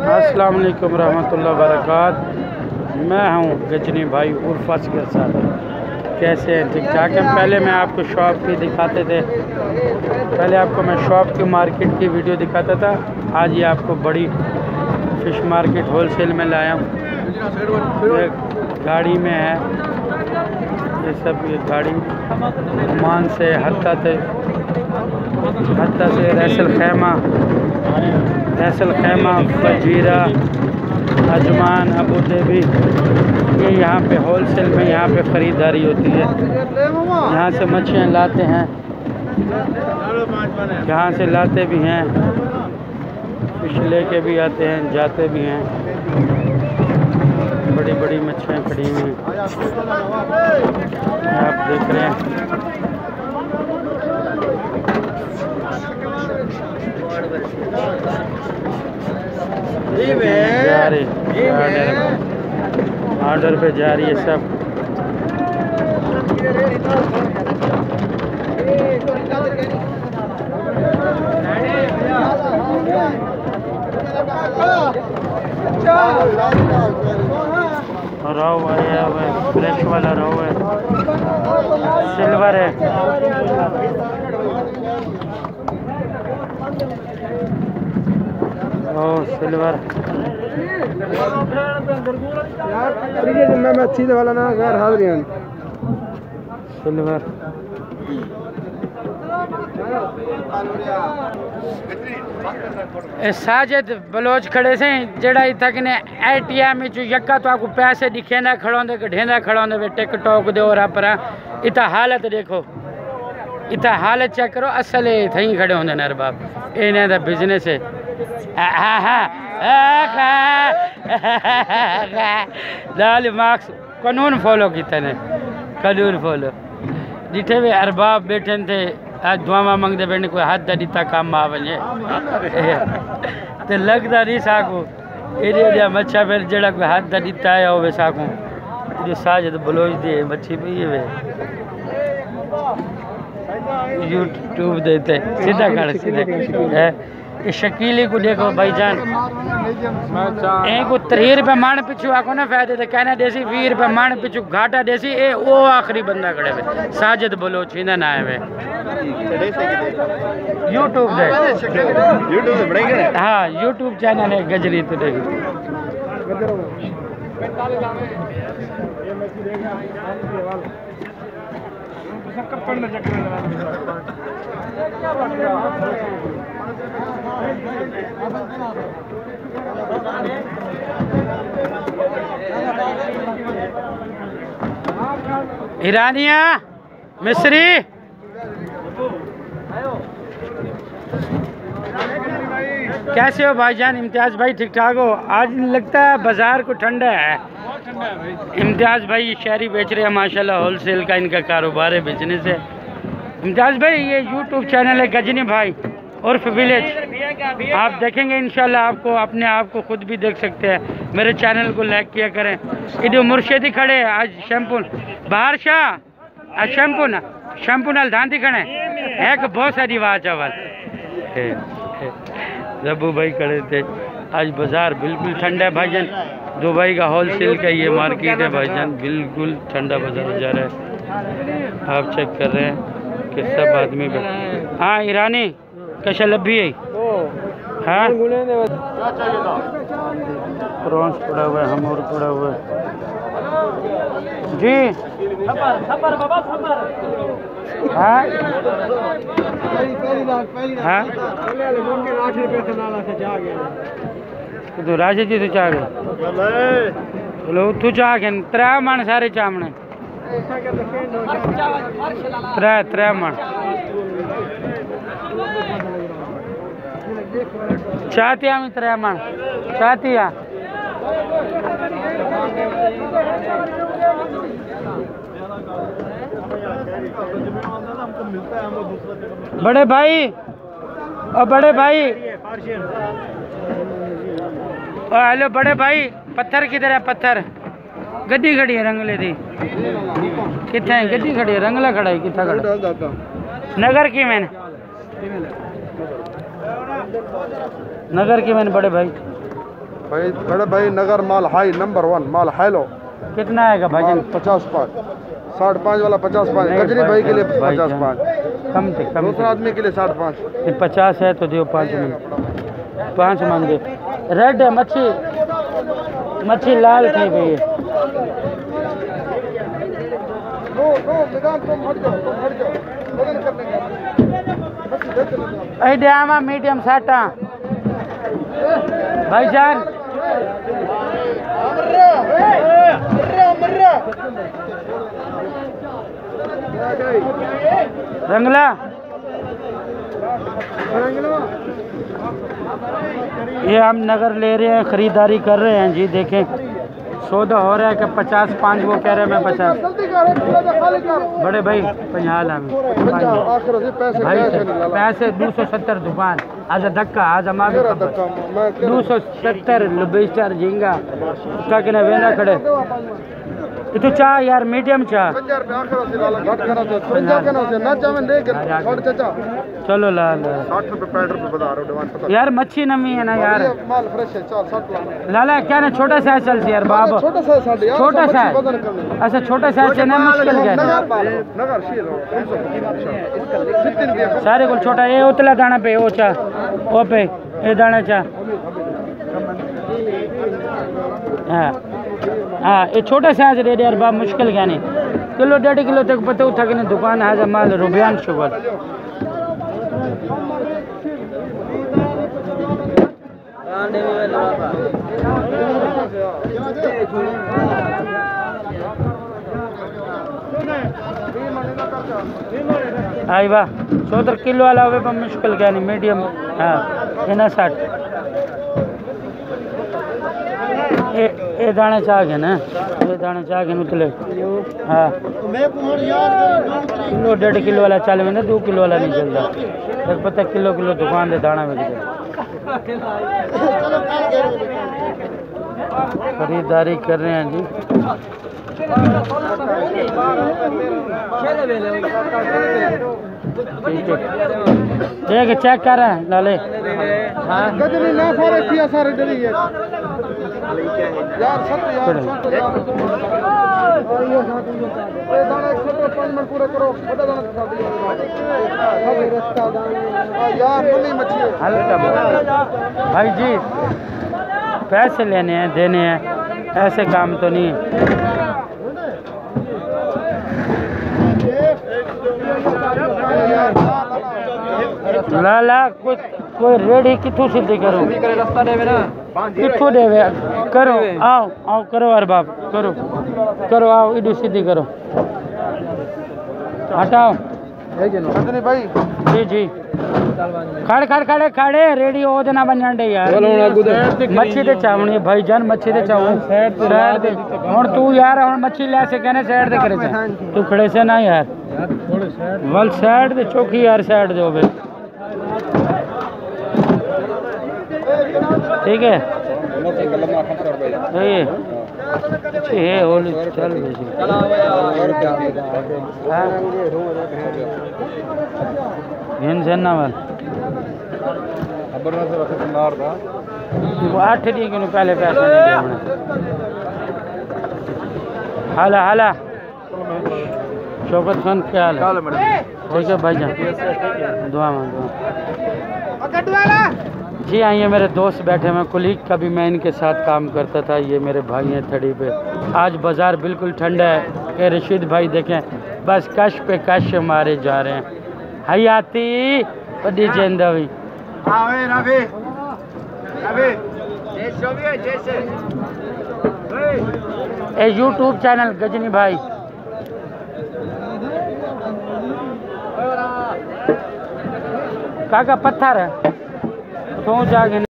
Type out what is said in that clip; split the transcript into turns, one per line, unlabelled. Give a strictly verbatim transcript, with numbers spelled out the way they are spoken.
अस्सलाम वालेकुम रहमतुल्लाहि वबरकातुहू। मैं हूँ गजनी भाई उर्फ असगर साहब। कैसे हैं? ठीक ठाक है। पहले मैं आपको शॉप की दिखाते थे, पहले आपको मैं शॉप की मार्केट की वीडियो दिखाता था। आज ये आपको बड़ी फ़िश मार्केट होलसेल में लाया हूँ। ये गाड़ी में है ये सब, ये गाड़ी ओमान से हत्ता से हत्ता से Ras al Khaimah Ras al Khaimah Fujairah Ajman Abu Dhabi, ये यहाँ पे होलसेल में यहाँ पे ख़रीदारी होती है। यहाँ से मछलियाँ लाते हैं, यहाँ से लाते भी हैं, फिश लेके भी आते हैं, जाते भी हैं। बड़ी बड़ी मछलियाँ खड़ी हुई हैं, आप देख रहे हैं। जा रही ऑर्डर पे जा रही है सब। रोहू आया हुआ है, फ्रेश वाला रोहू है, सिल्वर है। ओ सिल्वर मैं सीधे वाला ना गैर हाजिर सिल्वर। साजिद बलोच खड़े से जड़ा तक ने ए टी एम यक्का तो आपको पैसे दिखेंदा खड़ोंदे ढेंदा खड़ोंदे वे टिकटॉक दे और पर इता हालत देखो, इता हालत चेक करो। असल थी खड़े होंगे न अरबाब, इन्हें दा बिजनेस है। लाल मार्क्स कानून फॉलो किया ने, कानून फॉलो जिठे वे अरबाब बैठे थे आज दुआवा मंगते बैठे कोई हाथ दिता काम आ वजे तो लगता नहीं साकू एरिया मच्छा फिर जड़ा कोई हाथ दिता है वो साकू जो साजिद बलोच दी मच्छी पी है यूट्यूब देते सीधा खड़ सीधे है। ये शकीली को देखो भाईजान, एक को तीह रुपये मन पिछू आको ना फायदे तो कहना देसी भी रुपये मन पिछू घाटा देसी ए वो आखिरी बंदा खड़े वे साजिद बलोच इन्हें ना है वे यूट्यूब दे यूट्यूब हाँ यूट्यूब चैनल है गजरी तो देखो। ईरानिया मिस्री कैसे हो भाईजान? इम्तियाज़ भाई ठीक ठाक हो? आज लगता है बाजार को ठंडा है। इम्तियाज़ भाई शहरी बेच रहे हैं माशाल्लाह, होलसेल का इनका कारोबार है, बिजनेस है। इम्तियाज़ भाई ये यूट्यूब चैनल है गजनी भाई उर्फ विलेज, आप देखेंगे इंशाल्लाह आपको अपने आप को खुद भी देख सकते हैं। मेरे चैनल को लाइक किया करें। इधर मुर्शिदी खड़े हैं आज शैम्पू बाहर शाह शैम्पू ना शैम्पू नाल धांती खड़े है कि बहुत सारी आवाज चावल जब्बू भाई खड़े थे। आज बाजार बिल्कुल ठंडा है भाईजान, दुबई का होलसेल का ये मार्केट है भाईजान, बिल्कुल ठंडा बाजार जा रहा है। आप चेक कर रहे हैं कि सब आदमी हाँ ईरानी कशा लभी है हाँ प्रॉन्स पड़ा हुआ है, हमूर पड़ा हुआ है जी हाँ हाँ तो राजे जी तो चाह गए चलो तू चाह गए त्रै मन सारे चामने त्रै त्रै मन चाहती हम त्रै मन चाहती है। बड़े भाई और बड़े भाई हेलो बड़े भाई पत्थर किधर है? पत्थर गड्डी खड़ी है रंगले दी कितने है? गड्डी खड़ी है रंगला खड़ा है कितना खड़ा नगर की मैंने नगर की मैंने बड़े भाई
भाई बड़े भाई नगर माल हाई नंबर वन माल हेलो।
कितना आएगा भाईजान?
पचास पाँच साठ पाँच वाला पचास पाँच गजनी भाई के लिए पचास पाँच
कम थे कम
दूसरा आदमी के लिए साठ पाँच
पचास है तो दो पाँच मन पाँच मन दे। रेड है मच्छी मच्छी लाल थी भैया। अमा मीडियम साटा भाईजान रंगला ये हम नगर ले रहे हैं, खरीदारी कर रहे हैं जी। देखें सौदा हो रहा है कि पचास पाँच वो कह रहे हैं मैं पचास। बड़े भाई पंजाल हमें भाई पैसे दो सौ सत्तर दुकान आज धक्का आज हमारे दो सौ सत्तर लुबेस्टर झींगा उसका कि वेंदा खड़े इतु चाह यार मीडियम चाह चलो ला ला यार मच्छी नमी है ना यार लाला क्या ना छोटा साइज चल यार बाबा छोटा साइज अच्छा छोटा साइज से ना मुश्किल क्या सारे को छोटा ये उतला दाना पे ओ चा ओ पे ये दाना चा हाँ हाँ ये छोटा साइज रेट यार बाप मुश्किल क्या नहीं किलो डेढ़ किलो तक पता उठा कि दुकान है माल रुबियान शुगर आई वाह सत्तर किलो वाला हो पर मुश्किल क्या नहीं मीडियम हाँ इना साठ ये ये दाने चाह गए ना ये दाने चाह गए उतले हाँ किलो डेढ़ किलो वाला चाल में ना दो किलो वाला नहीं चलता एक पता किलो किलो दुकान दे दाना में खरीदारी कर रहे हैं जी। ठीक है देख चेक कर रहे हैं लाले हाँ
गजनी ना सारे किया सारे डरी है यार सत्तर यार सत्तर ये दाना एक सौ पाँच मिनट पूरे करो बड़ा दाना खा दिया रास्ता दाना यार बड़ी मच्छी
हल्का भाई जी पैसे लेने हैं देने हैं ऐसे काम तो नहीं ला ला कुछ कोई रेडी किथू सीधी करो किथू देवे करो आओ आओ करो अरे बाप करो करो आओ इधर सीधी करो हटाओ
भाई
जी जी खड़ खड़ खड़े खड़े रेडी हो देना बनने यार मच्छी दे चावनी भाई जान मच्छी दे चावू साइड दे हुन तू यार हुन मच्छी ले से कहने साइड दे करे तू खड़े से ना यार वल साइड दे चौकी यार साइड दे होवे ठीक है ये ये होली चल बेसी इन जन्ना वाल
खबर ना से सुनार था
वो आठ दिन के पहले पैसा नहीं दिया हमने हाला हाला शौकत खान क्या हाल है ठीक है भाईजान दुआ मांगो जी हाँ ये मेरे दोस्त बैठे हैं कुलीग का भी मैं इनके साथ काम करता था ये मेरे भाई हैं थड़ी पे आज बाज़ार बिल्कुल ठंडा है कि रशीद भाई देखें बस कश पे कश मारे जा रहे हैं हयाती बड़ी जेंदवी ए यूट्यूब चैनल गजनी भाई काका पत्थर है तो जाके